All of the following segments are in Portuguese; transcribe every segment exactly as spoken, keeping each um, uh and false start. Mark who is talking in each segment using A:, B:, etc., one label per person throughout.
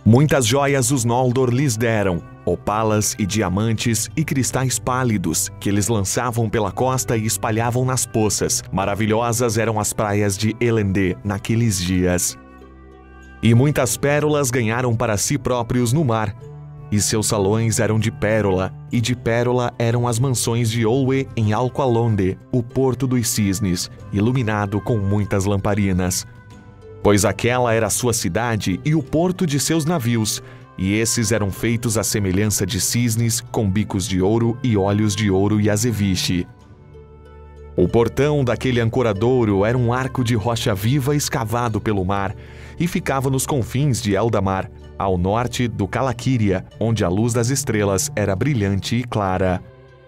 A: Muitas joias os Noldor lhes deram, opalas e diamantes e cristais pálidos, que eles lançavam pela costa e espalhavam nas poças. Maravilhosas eram as praias de Elendë naqueles dias. E muitas pérolas ganharam para si próprios no mar, e seus salões eram de pérola, e de pérola eram as mansões de Olwe em Alqualondë, o Porto dos Cisnes, iluminado com muitas lamparinas. Pois aquela era a sua cidade e o porto de seus navios, e esses eram feitos à semelhança de cisnes, com bicos de ouro e olhos de ouro e azeviche. O portão daquele ancoradouro era um arco de rocha viva escavado pelo mar, e ficava nos confins de Eldamar, ao norte do Calaquíria, onde a luz das estrelas era brilhante e clara.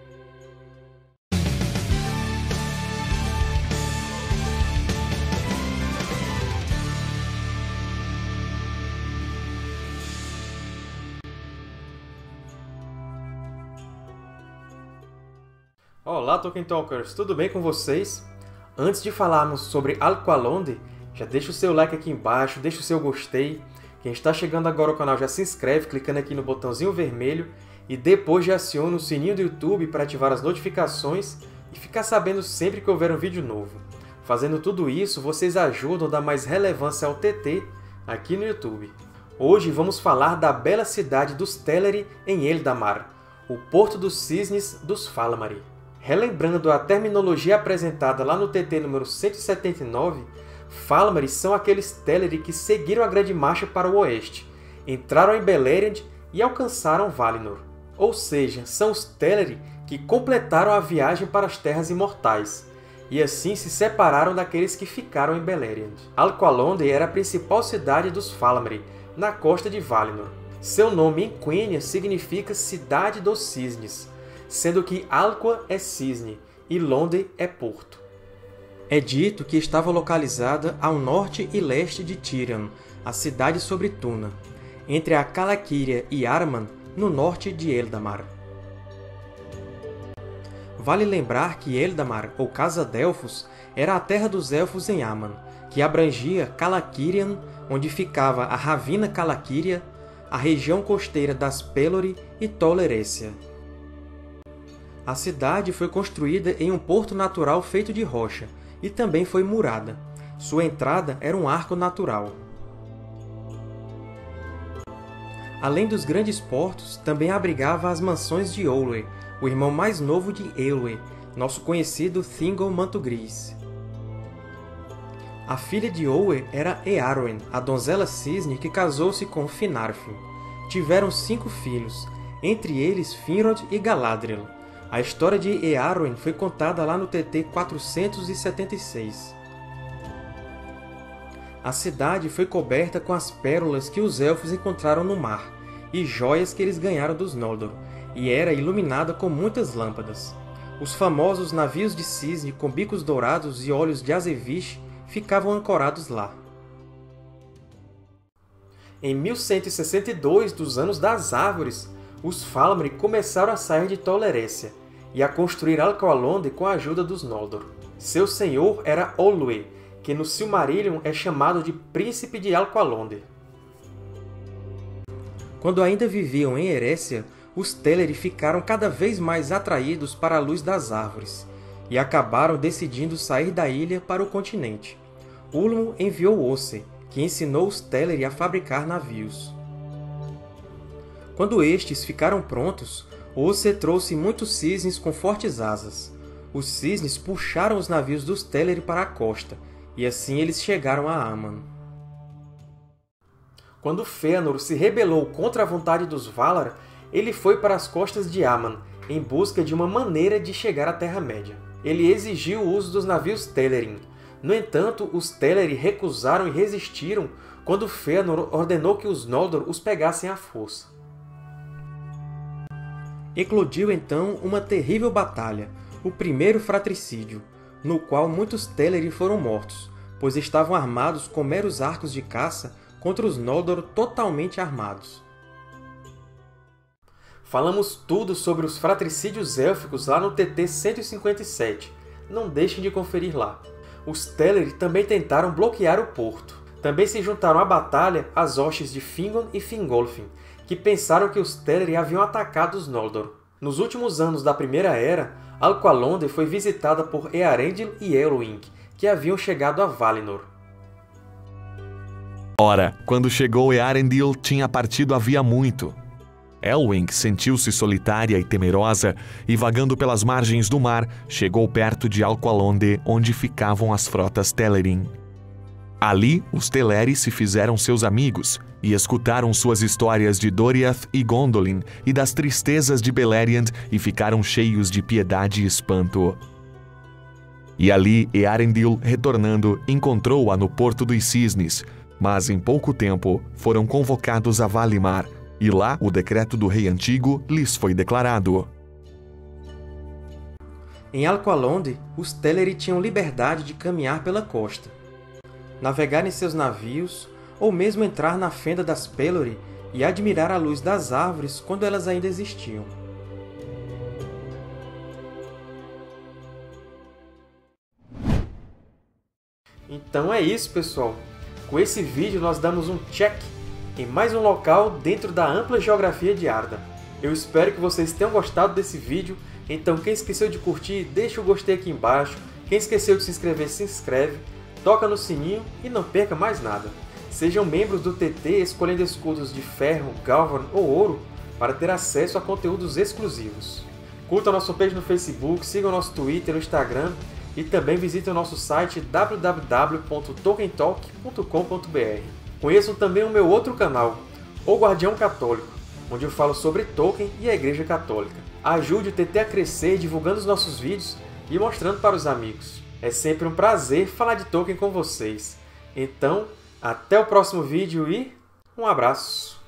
B: Olá, Tolkien Talkers! Tudo bem com vocês? Antes de falarmos sobre Alqualondë, já deixa o seu like aqui embaixo, deixa o seu gostei. Quem está chegando agora ao canal já se inscreve clicando aqui no botãozinho vermelho e depois já aciona o sininho do YouTube para ativar as notificações e ficar sabendo sempre que houver um vídeo novo. Fazendo tudo isso, vocês ajudam a dar mais relevância ao T T aqui no YouTube. Hoje vamos falar da bela cidade dos Teleri em Eldamar, o Porto dos Cisnes dos Falamari. Relembrando a terminologia apresentada lá no T T número cento e setenta e nove, Falamari são aqueles Teleri que seguiram a Grande Marcha para o oeste, entraram em Beleriand e alcançaram Valinor. Ou seja, são os Teleri que completaram a viagem para as Terras Imortais, e assim se separaram daqueles que ficaram em Beleriand. Alqualondë era a principal cidade dos Falamari, na costa de Valinor. Seu nome em Quenya significa Cidade dos Cisnes, sendo que Alqua é cisne e Londë é porto. É dito que estava localizada ao norte e leste de Tirion, a cidade sobre Túna, entre a Calaquíria e Arman, no norte de Eldamar. Vale lembrar que Eldamar, ou Casa Delfos, era a terra dos Elfos em Aman, que abrangia Calaquirian, onde ficava a Ravina Calaquíria, a região costeira das Pelori e Tol Eressëa. A cidade foi construída em um porto natural feito de rocha, e também foi murada. Sua entrada era um arco natural. Além dos grandes portos, também abrigava as mansões de Olwe, o irmão mais novo de Eowyn, nosso conhecido Thingol Manto Gris. A filha de Olwe era Eärwen, a donzela cisne que casou-se com Finarfin. Tiveram cinco filhos, entre eles Finrod e Galadriel. A história de Eärwen foi contada lá no T T quatrocentos e setenta e seis. A cidade foi coberta com as pérolas que os Elfos encontraram no mar, e joias que eles ganharam dos Noldor, e era iluminada com muitas lâmpadas. Os famosos navios de cisne com bicos dourados e olhos de azeviche ficavam ancorados lá. Em mil cento e sessenta e dois dos Anos das Árvores, os Falamari começaram a sair de Tol Eressëa e a construir Alqualondë com a ajuda dos Noldor. Seu senhor era Olwe, que no Silmarillion é chamado de Príncipe de Alqualondë. Quando ainda viviam em Eressëa, os Teleri ficaram cada vez mais atraídos para a luz das árvores, e acabaram decidindo sair da ilha para o continente. Ulmo enviou Osse, que ensinou os Teleri a fabricar navios. Quando estes ficaram prontos, Osse trouxe muitos cisnes com fortes asas. Os cisnes puxaram os navios dos Teleri para a costa, e assim eles chegaram a Aman. Quando Fëanor se rebelou contra a vontade dos Valar, ele foi para as costas de Aman, em busca de uma maneira de chegar à Terra-média. Ele exigiu o uso dos navios Telerin. No entanto, os Teleri recusaram e resistiram quando Fëanor ordenou que os Noldor os pegassem à força. Eclodiu então uma terrível batalha, o Primeiro Fratricídio, no qual muitos Teleri foram mortos, pois estavam armados com meros arcos de caça contra os Noldor totalmente armados. Falamos tudo sobre os fratricídios élficos lá no T T cento e cinquenta e sete. Não deixem de conferir lá. Os Teleri também tentaram bloquear o porto. Também se juntaram à batalha as hostes de Fingon e Fingolfin, que pensaram que os Teleri haviam atacado os Noldor. Nos últimos anos da Primeira Era, Alqualondë foi visitada por Eärendil e Elwing, que haviam chegado a Valinor.
A: Ora, quando chegou Eärendil, tinha partido havia muito. Elwing sentiu-se solitária e temerosa, e vagando pelas margens do mar, chegou perto de Alqualondë, onde ficavam as frotas Telerin. Ali, os Teleri se fizeram seus amigos, e escutaram suas histórias de Doriath e Gondolin, e das tristezas de Beleriand, e ficaram cheios de piedade e espanto. E ali, Eärendil, retornando, encontrou-a no Porto dos Cisnes, mas em pouco tempo foram convocados a Valimar, e lá o decreto do Rei Antigo lhes foi declarado.
B: Em Alqualondë, os Teleri tinham liberdade de caminhar pela costa, navegar em seus navios, ou mesmo entrar na fenda das Pelori e admirar a luz das árvores quando elas ainda existiam. Então é isso, pessoal! Com esse vídeo nós damos um check em mais um local dentro da ampla geografia de Arda. Eu espero que vocês tenham gostado desse vídeo, então quem esqueceu de curtir, deixa o gostei aqui embaixo, quem esqueceu de se inscrever, se inscreve, toca no sininho e não perca mais nada. Sejam membros do T T escolhendo escudos de ferro, galvan ou ouro para ter acesso a conteúdos exclusivos. Curtam nosso page no Facebook, sigam nosso Twitter e Instagram e também visitem o nosso site w w w ponto tolkien talk ponto com ponto b r. Conheçam também o meu outro canal, O Guardião Católico, onde eu falo sobre Tolkien e a Igreja Católica. Ajude o T T a crescer divulgando os nossos vídeos e mostrando para os amigos. É sempre um prazer falar de Tolkien com vocês. Então, até o próximo vídeo e um abraço!